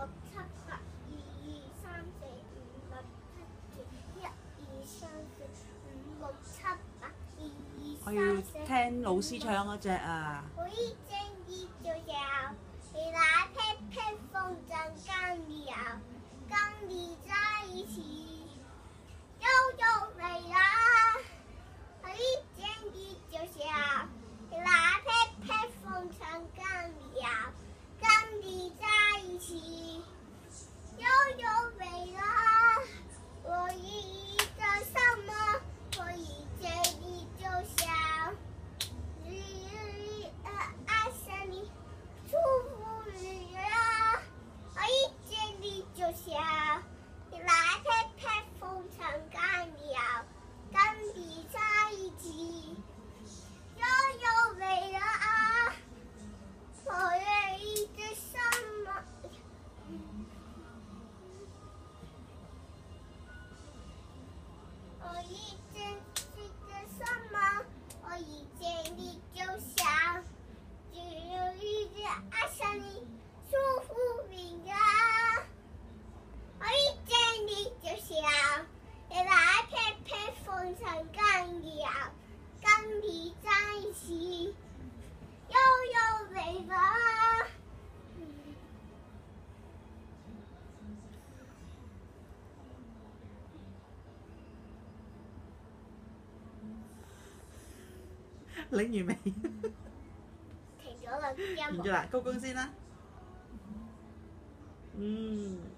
七八，1、2、3、4、5、6、7、8，1、2、3、4、5、6、7、8，1、2、 我要 3、4。 聽老師唱嗰隻啊！ 我一見你就笑，你來拍拍風箏跟你搖，跟你在一起，悠悠未來。我一見你就笑，你來拍拍風箏跟你搖，跟你在一起，悠悠未來。我一見什麼？我一見你就笑。愛上你，舒服愉悅。我一見你就笑，你來拍拍風箏跟你搖，跟你在一起，悠悠未來。我願意做什麼？我一見你做什麼？我一見你就笑，只有一直愛上你，舒服愉悅。我一見你就笑，你來拍拍風箏跟你搖，跟你在一起，悠悠未來。 領完未？ 停咗啦，音樂。 完咗啦，高高先啦。